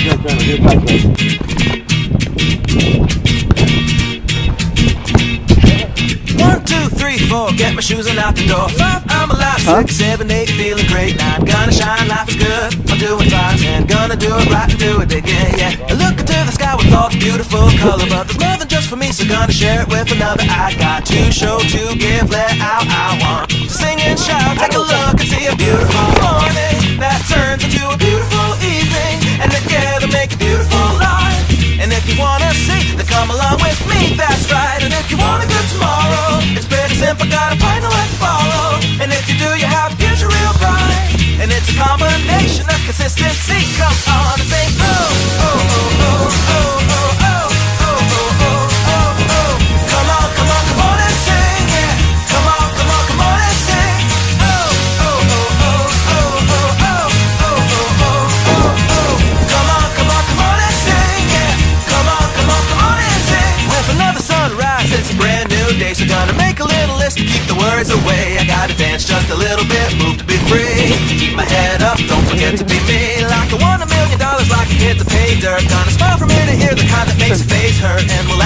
One, two, three, four, get my shoes and out the door. 5, I'm alive. 6, 7, 8, feeling great. 9, gonna shine, life is good. I'm doing 5, 10, gonna do it right and do it again, yeah. I look into the sky with all the beautiful color, but there's more than just for me, so gonna share it with another. I got to show, to give, let out. I want to sing and shout. Take a look and see a beautiful morning that turns into a beautiful evening, and together make a beautiful life. And if you wanna see, then come along with me, that's right. And if you want a good tomorrow, it's pretty simple, gotta find a way to follow. And if you do, you have a future real bright. And it's a combination of consistency. Come on and say, oh, oh, oh, oh, oh, oh, oh, oh, oh, oh, oh, oh. Come on, come on, come on and sing, yeah. Come on, come on, come on and sing. Oh, oh, oh, oh, oh, oh, oh, oh, oh, oh, oh, oh. Come on, come on, come on and sing, yeah. Come on, come on, come on and sing. With another sunrise, it's a brand new day, so gonna make a little list to keep the worries away. I gotta dance just a little bit, move to be free. Keep my head up, don't forget to be me. Like I won $1 million, like a kid to pay dirt. Gonna smile from ear to ear, the kind that makes your face hurt. And we'll